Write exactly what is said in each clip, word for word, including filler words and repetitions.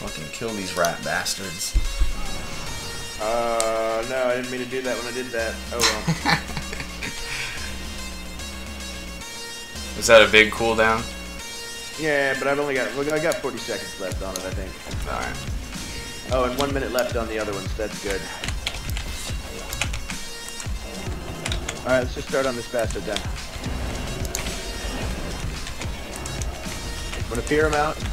Fucking kill these rat bastards. Uh, no, I didn't mean to do that when I did that. Oh well. Was that a big cooldown? Yeah, but I've only got, I got forty seconds left on it, I think. Alright. Oh, and one minute left on the other ones. That's good. Alright, let's just start on this bastard then. I'm gonna peer him out.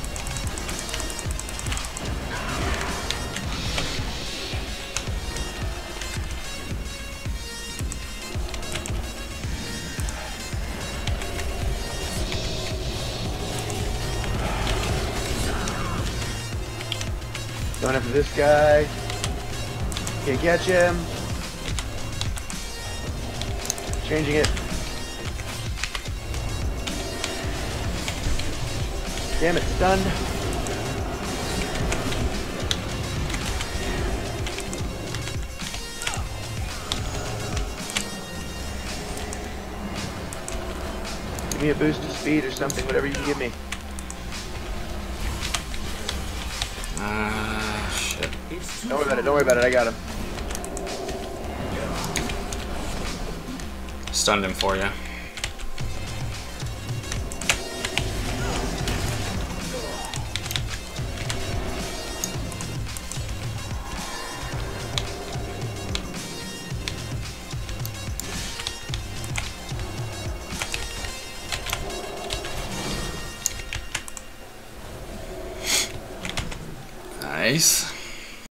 Going after this guy. Can't catch him. Changing it. Damn it, stunned. Give me a boost of speed or something, whatever you can give me. Ah, uh, shit. Don't worry about it, don't worry about it, I got him. Stunned him for you. Nice.